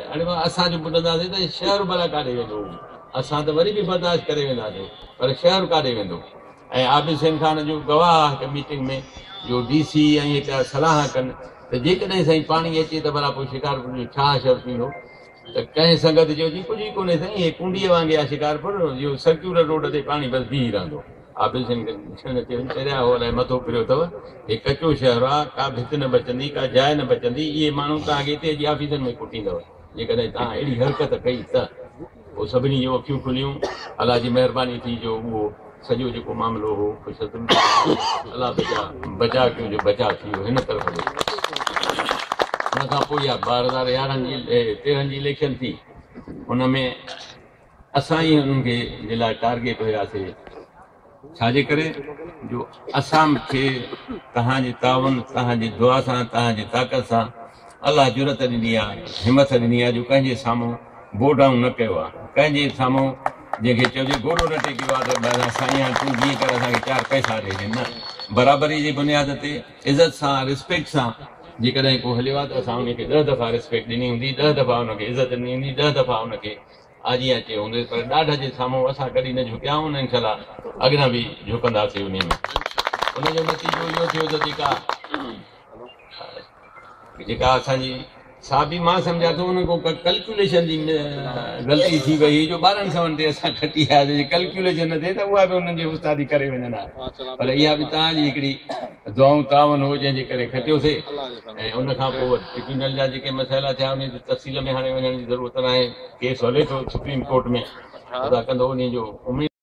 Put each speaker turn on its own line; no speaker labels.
हाणे असां जो ॿुधंदासीं त शहर भला काॾे वेंदो, असां त वरी बि बर्दाश्त करे वेंदासीं, पर शहर काॾे वेंदो। ऐं आबिद हुसैन खान जो गवाह हिकु मीटिंग में जो DC ऐं हिकु सलाह कनि त जेकॾहिं साईं पाणी अचे त भला पोइ शिकारपुर जो छा असरु थींदो। त कंहिं संगत जो जी कुझु ई कोन्हे साईं, हे कुंडीअ वांगुरु आहे शिकारपुर, इहो सर्क्यूलर रोड ते पाणी बसि बीही रहंदो। आबिद हुसैन चरिया हो अलाए मथो फिरियो अथव, हे कचो शहर आहे, का भित न बचंदी, का जाइ न बचंदी, इहे माण्हू तव्हांखे हिते अची ऑफिसनि में कुटींदव जेकॾहिं तव्हां अहिड़ी हरकत कई त। पोइ सभिनी जूं अखियूं खुलियूं, अलाह जी महिरबानी थी जो उहो सॼो जेको मामिलो हो अलाह बचा कयो जो बचा थी वियो हिन तरफ़। हुन खां पोइ इहा 2013 जी इलेक्शन थी, हुन में असां ई हुननि खे जे लाइ टारगेट हुयासीं, छाजे करे जो असां खे तव्हांजे तावन, तव्हांजी दुआ सां, तव्हांजी ताक़त सां अलाह जुरत ॾिनी आहे, हिमत ॾिनी आहे जो कंहिंजे साम्हूं बो डाउन न कयो आहे, कंहिंजे साम्हूं जंहिंखे चइजे घोड़ो न टेकियो आहे त साईं तूं जीअं करे असांखे 4 पैसा ॾे, न, बराबरी जी बुनियाद ते इज़त सां, रिस्पेक्ट सां जेकॾहिं को हलियो आहे त असां हुनखे 10 दफ़ा रिस्पेक्ट ॾिनी हूंदी, 10 दफ़ा हुनखे इज़त ॾिनी हूंदी, 10 दफ़ा हुनखे आजियां चयो हूंदो, पर ॾाढा जे साम्हूं असां कॾहिं न झुकिया आहियूं, इनशाला अॻियां बि झुकंदासीं उन में। उनजो नतीजो इहो थियो त जेका असांजी साबी मां सम्झा थो हुन को कैलकुलेशन जी ग़लती थी वई जो 12 सवनि ते असां खटी आयासीं, कैलकुलेशन न थिए त उहा बि हुननि जी उस्तादी करे वञंदा, पर इहा बि तव्हांजी हिकिड़ी दुआऊं तावन हो जंहिंजे करे खटियोसीं। ऐं उन खां पोइ ट्रिब्यूनल जा जेके मसइला थिया उन जी तफ़सील में हाणे वञण जी ज़रूरत न आहे, केस हले थो सुप्रीम कोर्ट में, अदा कंदो उन जो उमेद